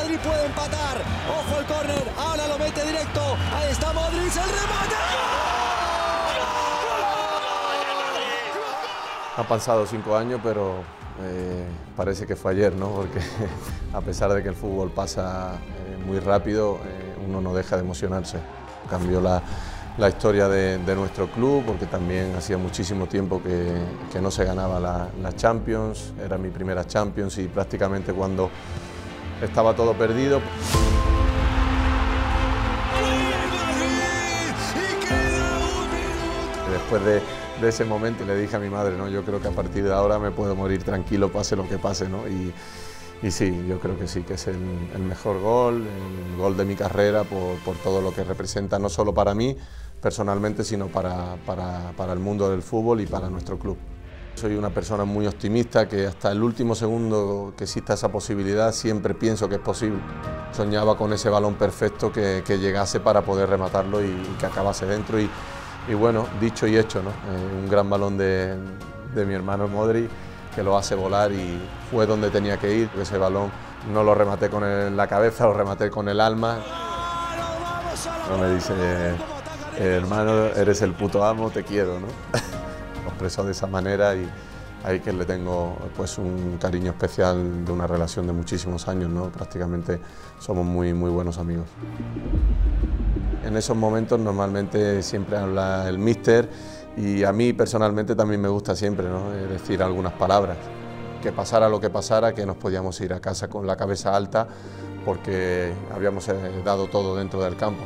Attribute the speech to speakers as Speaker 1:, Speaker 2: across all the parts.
Speaker 1: Madrid puede empatar. Ojo el córner, ahora lo mete directo. Ahí está Modric, el remate.
Speaker 2: Han pasado 5 años, pero parece que fue ayer, ¿no? Porque a pesar de que el fútbol pasa muy rápido, uno no deja de emocionarse. Cambió la historia de nuestro club, porque también hacía muchísimo tiempo que no se ganaba la Champions. Era mi primera Champions y prácticamente cuando estaba todo perdido. Después de ese momento le dije a mi madre, ¿no? Yo creo que a partir de ahora me puedo morir tranquilo, pase lo que pase, ¿no? Y sí, yo creo que sí, que es el mejor gol, el gol de mi carrera por todo lo que representa, no solo para mí personalmente, sino para el mundo del fútbol y para nuestro club. Soy una persona muy optimista, que hasta el último segundo que exista esa posibilidad siempre pienso que es posible. Soñaba con ese balón perfecto que llegase para poder rematarlo y que acabase dentro. Y bueno, dicho y hecho, ¿no? Un gran balón de mi hermano Modric, que lo hace volar y fue donde tenía que ir. Ese balón no lo rematé con la cabeza, lo rematé con el alma. Me dice, hermano, eres el puto amo, te quiero, ¿no? Lo expresó de esa manera y ahí que le tengo pues un cariño especial de una relación de muchísimos años, ¿no? Prácticamente somos muy buenos amigos. En esos momentos normalmente siempre habla el míster y a mí personalmente también me gusta siempre, ¿no? Decir algunas palabras. Que pasara lo que pasara, que nos podíamos ir a casa con la cabeza alta porque habíamos dado todo dentro del campo.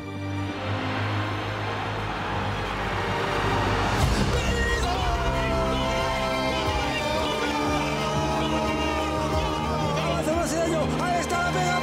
Speaker 1: Ahí está, pega.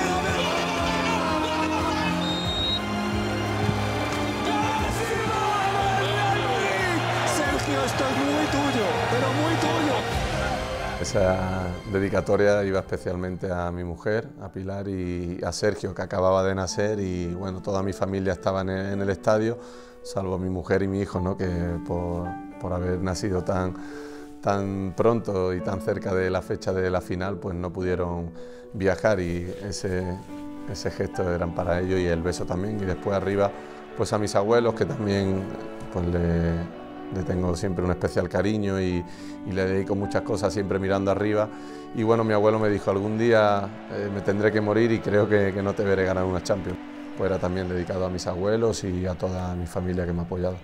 Speaker 1: Sergio, esto es muy tuyo, pero muy tuyo.
Speaker 2: Esa dedicatoria iba especialmente a mi mujer, a Pilar y a Sergio, que acababa de nacer, y bueno, toda mi familia estaba en el estadio, salvo mi mujer y mi hijo, ¿no? Que por haber nacido tan pronto y tan cerca de la fecha de la final, pues no pudieron viajar, y ese gesto eran para ellos, y el beso también. Y después arriba, pues a mis abuelos, que también pues le tengo siempre un especial cariño y le dedico muchas cosas siempre mirando arriba. Y bueno, mi abuelo me dijo, algún día me tendré que morir y creo que no te veré ganar una Champions. Pues era también dedicado a mis abuelos y a toda mi familia que me ha apoyado.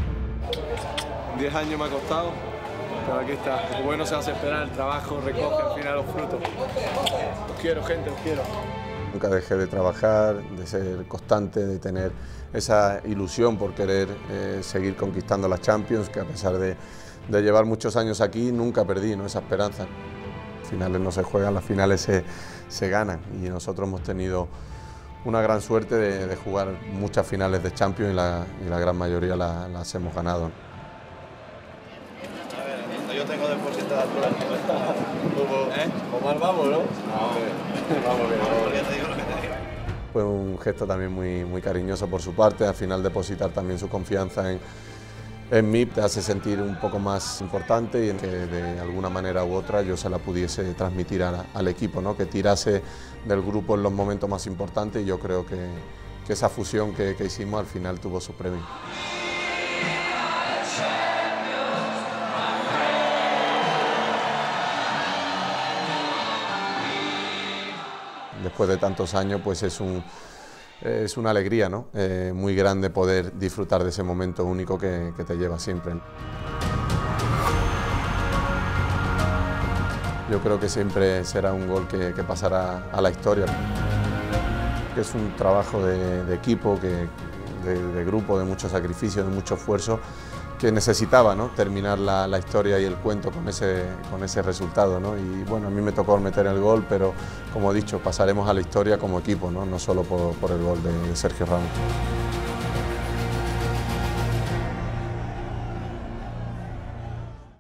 Speaker 3: 10 años me ha costado, pero aquí está. El bueno se hace esperar, el trabajo recoge al final los frutos. Os quiero, gente, os quiero.
Speaker 2: Nunca dejé de trabajar, de ser constante, de tener esa ilusión por querer seguir conquistando las Champions, que a pesar de llevar muchos años aquí, nunca perdí, ¿no? Esa esperanza. Las finales no se juegan, las finales se ganan, y nosotros hemos tenido una gran suerte de jugar muchas finales de Champions y la gran mayoría las hemos ganado.
Speaker 4: A ver, yo tengo depositada por aquí.
Speaker 3: O mal vamos, ¿no?
Speaker 4: Vamos bien. Te digo lo que te digo.
Speaker 2: Fue un gesto también muy cariñoso por su parte, al final depositar también su confianza en mí te hace sentir un poco más importante, y en que de alguna manera u otra yo se la pudiese transmitir al equipo, ¿no? Que tirase del grupo en los momentos más importantes, y yo creo que esa fusión que hicimos al final tuvo su premio. Después de tantos años, pues es una alegría, ¿no? Muy grande poder disfrutar de ese momento único que te lleva siempre. Yo creo que siempre será un gol que pasará a la historia. Es un trabajo de equipo, de grupo, de mucho sacrificio, de mucho esfuerzo, que necesitaba, ¿no? Terminar la historia y el cuento con ese resultado, ¿no? Y bueno, a mí me tocó meter el gol, pero como he dicho, pasaremos a la historia como equipo, ¿no? No solo por el gol de Sergio Ramos.